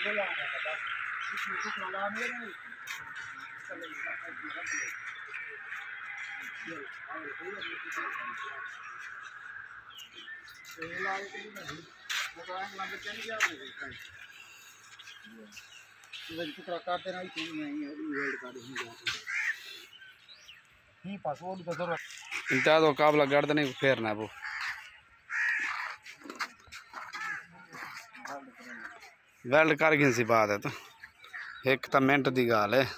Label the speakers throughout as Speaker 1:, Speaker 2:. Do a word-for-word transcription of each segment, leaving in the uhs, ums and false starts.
Speaker 1: काटते इंता तो काबला गर्दन को फेरना वो वेल्ड कर गिन सी बात है तो एक तो मिनट की गाल है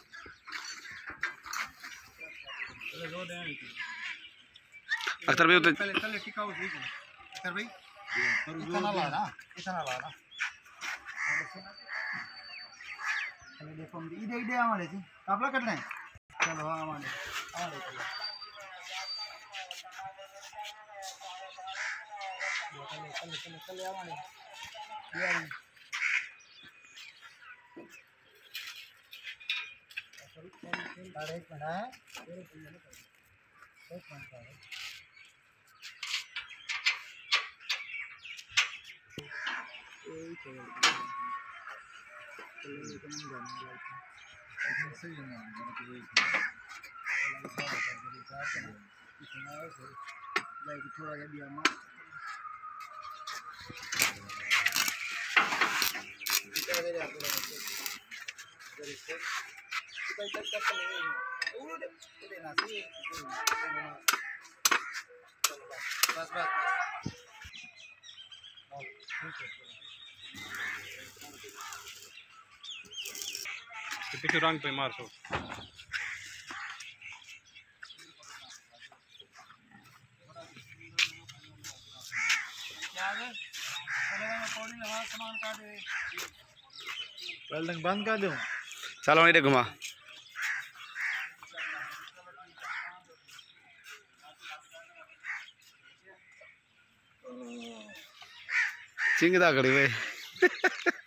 Speaker 1: अख्तर भाई तो
Speaker 2: पहले टिकाऊ ठीक है अख्तर भाई इतना ला ना इतना ला ना अरे देखो इधर इधर हमारे जी काबला करना है चलो हाँ हमारे हमारे चलो चलो चलो चलो हमारे ये एक मिनट है एक मिनट है थोड़ा दिया बस बस
Speaker 1: कितने रंग पे मार सो
Speaker 2: वेल्डिंग बंद कर दूं
Speaker 1: चलो नहीं घुमा चिंगदा करी भाई